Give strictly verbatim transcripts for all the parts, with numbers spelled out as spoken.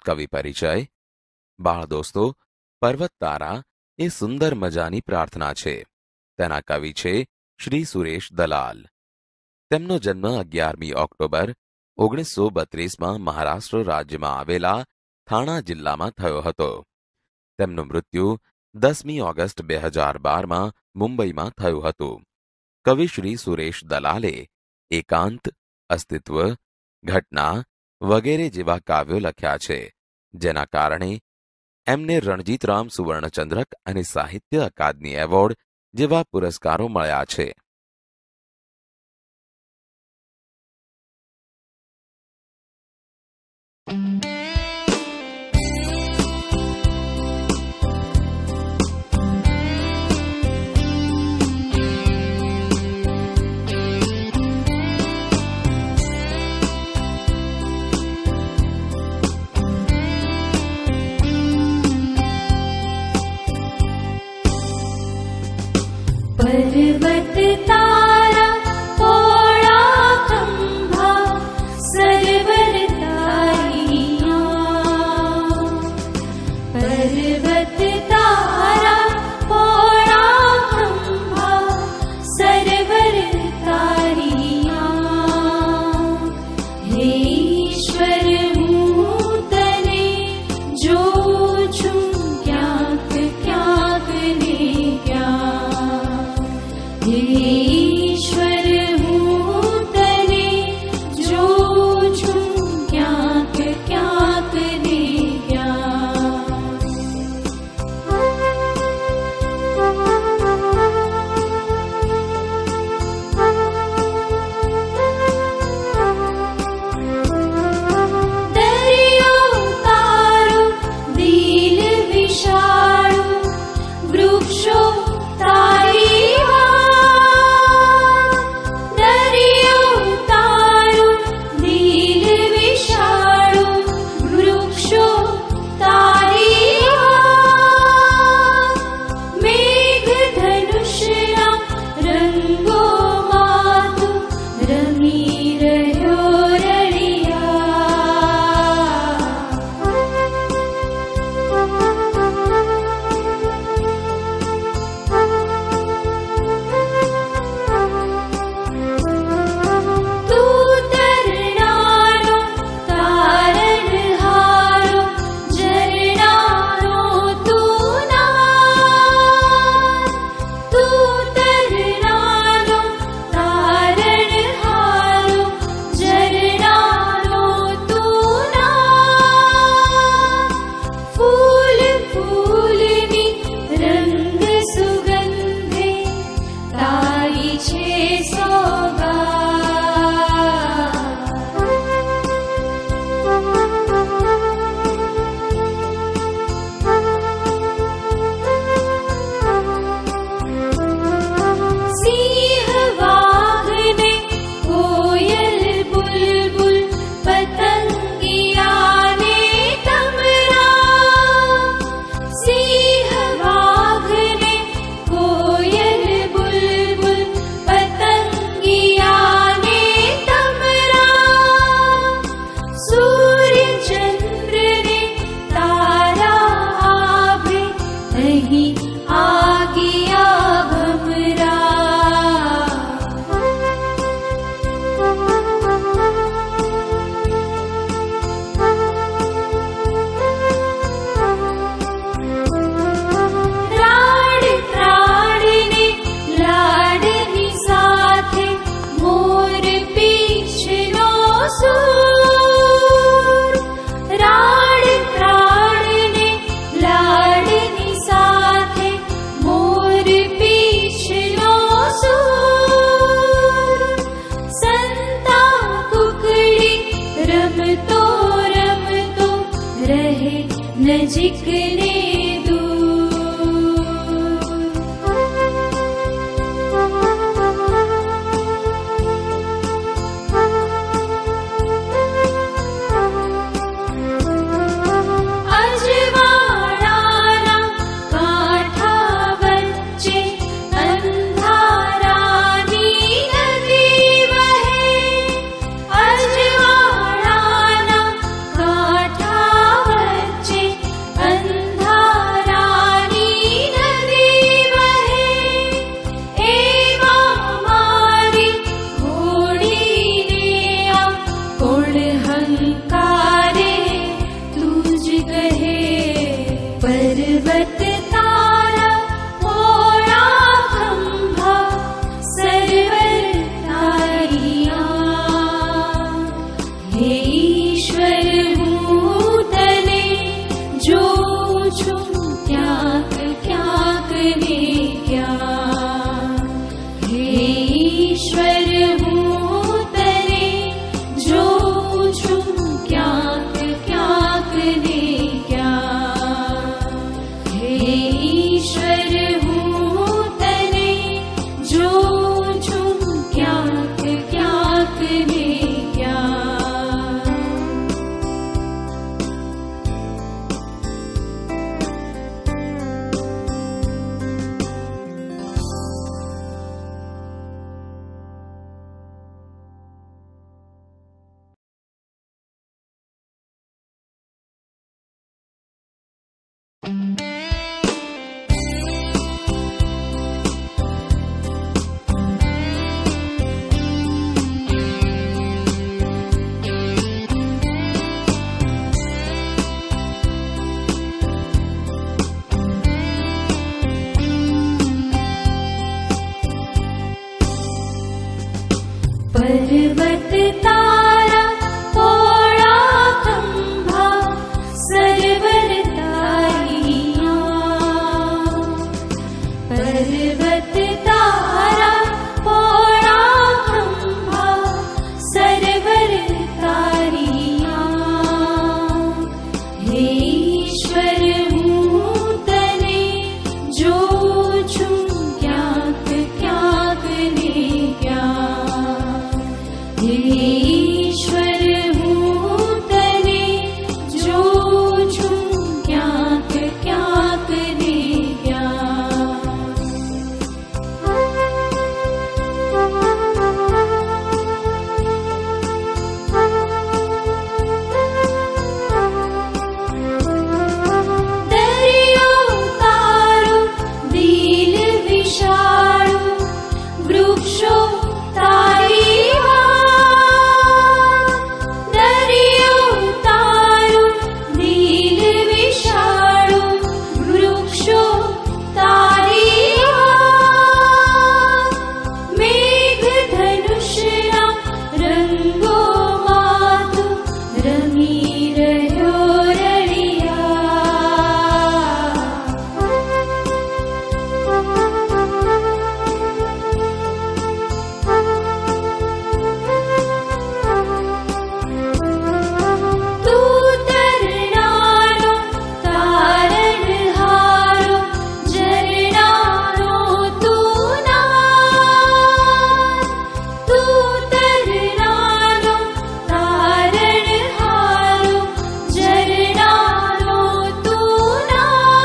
કવિ પરિચય. બાળ દોસ્તો, પર્વત તારા એ સુંદર મજાની પ્રાર્થના છે. તેના કવિ છે શ્રી સુરેશ દલાલ. તેમનો જન્મ અગિયારમી ઓક્ટોબર ઓગણીસો બત્રીસમાં મહારાષ્ટ્ર રાજ્યમાં આવેલા થાણા જિલ્લામાં થયો હતો. તેમનું મૃત્યુ દસમી ઓગસ્ટ બે હજાર બારમાં મુંબઈમાં થયું હતું. કવિ શ્રી સુરેશ દલાલે એકાંત, અસ્તિત્વ, ઘટના વગેરે જેવા કાવ્યો લખ્યા છે, જેના કારણે એમને રણજીતરામ સુવર્ણચંદ્રક અને સાહિત્ય અકાદમી એવોર્ડ જેવા પુરસ્કારો મળ્યા છે. पर्वत तारा पोळा खंभा सरवर तारिया. पर्वत तारा पोळा खंभा सरवर तारिया. हे ईश्वर હું તને જોઉં છું ક્યાંક ક્યાંક ને ક્યાંક. ईश्वर હું તને જોઉં છું ક્યાંક ક્યાંક ને ક્યાંક. દરિયો તારો દિલ વિશાળું, વૃક્ષો તારી नजीक ने दूर अहंकारे तुझ कहे पर्वत तारा ओड़ा खंभा सरवर तारिया हे ईश्वर हूँ तने जो छू त्याग त्याग ने क्या हे ईश्वर हूँ तने जो छू त्याग त्याग ने क्या हे ईश्वर हूँ तने जो छू त्याग त्याग ने क्या पर्वत तारा ओड़ा खंभा सरवर तारिया पर्वत तारा ओड़ा खंभा सरवर तारिया हे ईश्वर हूँ तने जो छू त्याग त्याग ने क्या हे ईश्वर हूँ तने जो छू त्याग त्याग ने क्या दरियो तारो दीन विशाळो वृक्षो तारिया दरियो तारो दीन विशाळो वृक्षो तारिया मेघ धनुषना रंगो मातु रमी रह्यो रळिया तू तरणानो तारणहारो झरणानो तू ना तू तरणानो तारणहारो झरणानो तू ना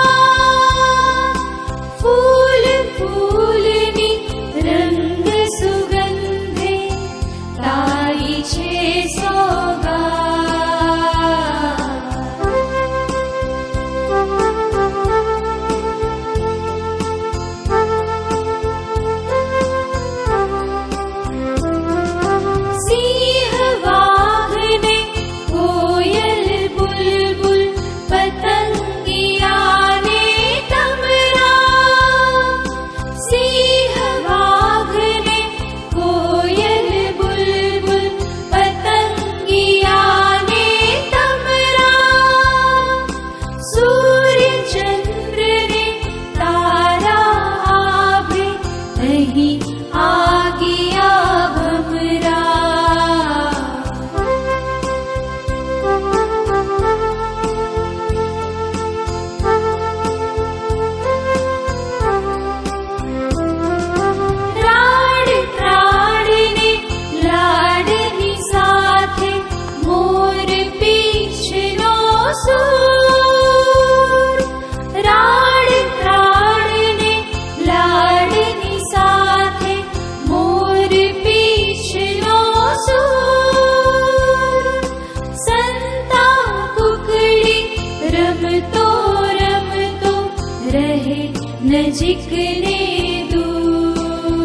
फूल फूलनी रंग सुगंधे तारी छे सोगा सिंह वाघने कोयल बुलबुल पतंगिया ने तमरा सिंह वाघने कोयल बुलबुल पतंगिया ने तमरा सूर्य चंद्र ने तारा आभे नहीं आ गया भमरा રાડ ત્રાડને લાડની સાથે મોર પીછનો સૂર રાડ ત્રાડને લાડની સાથે મોર પીછનો સૂર સંતા કુકડી રમતો રમતો રહે નજીક ને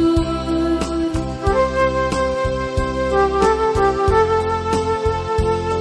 દૂર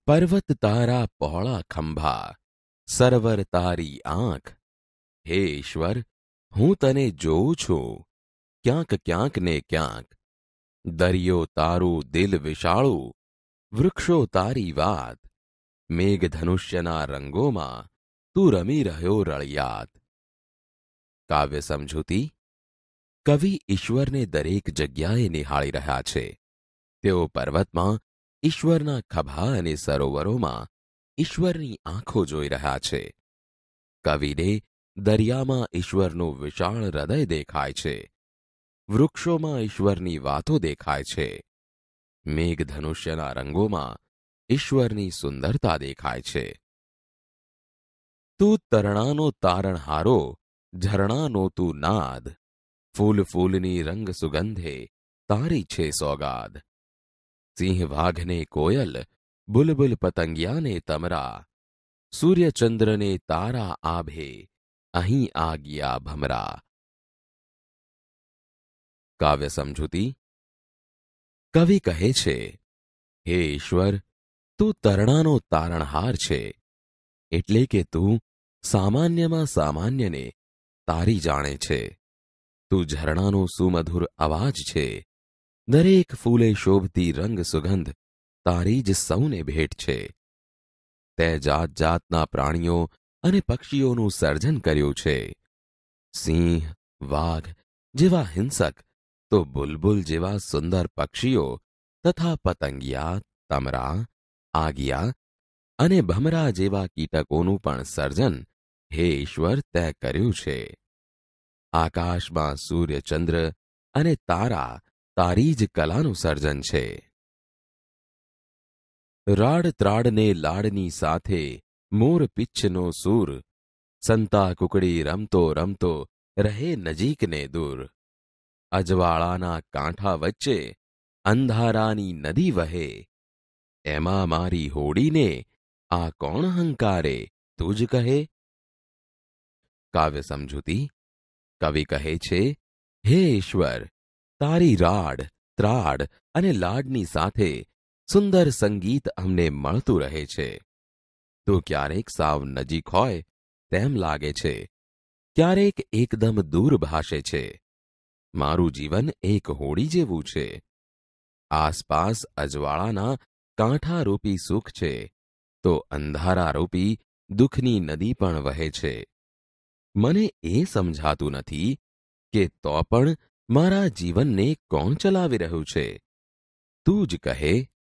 પર્વત તારા પહોળા ખંભા, સરવર તારી આંખ. હે ઈશ્વર, હું તને જોઉં છું ક્યાંક ક્યાંક ને ક્યાંક. દરિયો તારું દિલ વિશાળું, વૃક્ષો તારી વાત. મેઘધનુષ્યના રંગોમાં તું રમી રહ્યો રળિયાત. કાવ્ય સમજૂતી. કવિ ઈશ્વરને દરેક જગ્યાએ નિહાળી રહ્યા છે. તેઓ પર્વતમાં ઈશ્વરના ખભા અને સરોવરોમાં ઈશ્વરની આંખો જોઈ રહ્યા છે. કવિને દરિયામાં ઈશ્વરનું વિશાળ હૃદય દેખાય છે. વૃક્ષોમાં ઈશ્વરની વાતો દેખાય છે. મેઘધનુષ્યના રંગોમાં ઈશ્વરની સુંદરતા દેખાય છે. તું તરણાનો તારણહારો, ઝરણાનો તું નાદ. ફૂલ ફૂલની રંગ સુગંધે તારી છે સોગાદ. સિંહ વાઘને કોયલ, બુલબુલ પતંગિયાને તમરા. સૂર્યચંદ્રને તારા આભે અહીં આ ગયા ભમરા. કાવ્ય સમજૂતી. કવિ કહે છે, હે ઈશ્વર, તું તરણાનો તારણહાર છે, એટલે કે તું સામાન્યમાં સામાન્યને તારી જાણે છે. તું ઝરણાનો સુમધુર અવાજ છે. દરેક ફૂલે શોભતી રંગ સુગંધ તારી જ સૌને ભેટ છે. તે જાત જાતના પ્રાણીઓ અને પક્ષીઓનું સર્જન કર્યું છે. સિંહ, વાઘ જેવા હિંસક, તો બુલબુલ જેવા સુંદર પક્ષીઓ તથા પતંગિયા, તમરા, આગિયા અને ભમરા જેવા કીટકોનું પણ સર્જન હે ઈશ્વર તે કર્યું છે. આકાશમાં સૂર્યચંદ્ર અને તારા તારી જ કલાનું સર્જન છે. રાડ ત્રાડને લાડની સાથે મોર પિચ્છનો સૂર. સંતા કુકડી રમતો રમતો રહે નજીકને દૂર. અજવાળાના કાંઠા વચ્ચે અંધારાની નદી વહે. એમાં મારી હોડીને આ કોણ હંકારે તું જ કહે. કાવ્ય સમજૂતી. કવિ કહે છે, હે ઈશ્વર, તારી રાડ, ત્રાડ અને લાડની સાથે સુંદર સંગીત અમને મળતું રહે છે. તું ક્યારેક સાવ નજીક હોય તેમ લાગે છે, ક્યારેક એકદમ દૂર ભાષે છે. મારું જીવન એક હોડી જેવું છે. આસપાસ અજવાળાના કાંઠારૂપી સુખ છે, તો અંધારારૂપી દુઃખની નદી પણ વહે છે. મને એ સમજાતું નથી કે તો પણ મારા જીવનને કોણ ચલાવી રહ્યું છે. તું જ કહે.